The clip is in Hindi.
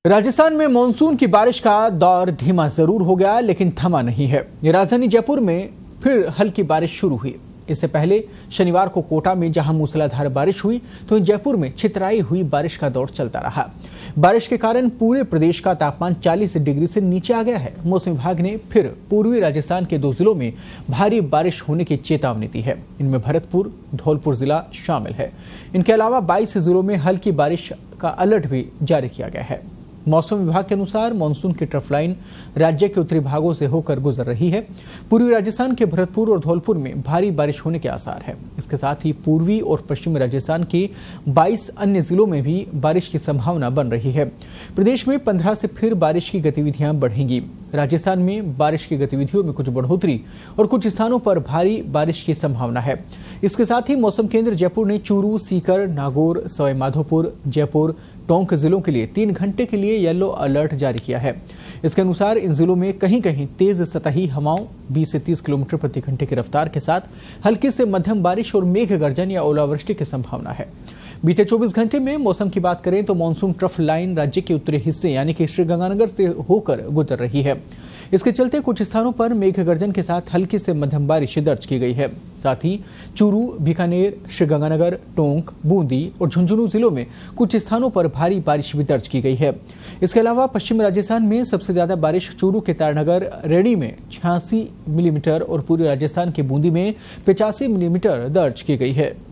राजस्थान में मानसून की बारिश का दौर धीमा जरूर हो गया, लेकिन थमा नहीं है। राजधानी जयपुर में फिर हल्की बारिश शुरू हुई। इससे पहले शनिवार को कोटा में जहां मूसलाधार बारिश हुई, तो जयपुर में छितराई हुई बारिश का दौर चलता रहा। बारिश के कारण पूरे प्रदेश का तापमान 40 डिग्री से नीचे आ गया है। मौसम विभाग ने फिर पूर्वी राजस्थान के 2 जिलों में भारी बारिश होने की चेतावनी दी है। इनमें भरतपुर, धौलपुर जिला शामिल है। इनके अलावा 22 जिलों में हल्की बारिश का अलर्ट भी जारी किया गया है। मौसम विभाग के अनुसार मानसून की ट्रफ लाइन राज्य के उत्तरी भागों से होकर गुजर रही है। पूर्वी राजस्थान के भरतपुर और धौलपुर में भारी बारिश होने के आसार है। इसके साथ ही पूर्वी और पश्चिमी राजस्थान के 22 अन्य जिलों में भी बारिश की संभावना बन रही है। प्रदेश में 15 से फिर बारिश की गतिविधियां बढ़ेंगी। राजस्थान में बारिश की गतिविधियों में कुछ बढ़ोतरी और कुछ स्थानों पर भारी बारिश की संभावना है। इसके साथ ही मौसम केंद्र जयपुर ने चूरू, सीकर, नागौर, सवाई माधोपुर, जयपुर, टोंक जिलों के लिए 3 घंटे के लिए येलो अलर्ट जारी किया है। इसके अनुसार इन जिलों में कहीं कहीं तेज सतही हवाओं 20 से 30 किलोमीटर प्रति घंटे की रफ्तार के साथ हल्की से मध्यम बारिश और मेघ गर्जन या ओलावृष्टि की संभावना है। बीते 24 घंटे में मौसम की बात करें तो मानसून ट्रफ लाइन राज्य के उत्तरी हिस्से यानी कि श्रीगंगानगर से होकर गुजर रही है। इसके चलते कुछ स्थानों पर मेघ गर्जन के साथ हल्की से मध्यम बारिश दर्ज की गई है। साथ ही चूरू, बीकानेर, श्रीगंगानगर, टोंक, बूंदी और झुंझुनू जिलों में कुछ स्थानों पर भारी बारिश भी दर्ज की गई है। इसके अलावा पश्चिमी राजस्थान में सबसे ज्यादा बारिश चूरू के तारनगर रेणी में 86 मिलीमीटर और पूर्वी राजस्थान के बूंदी में 85 मिलीमीटर दर्ज की गई है।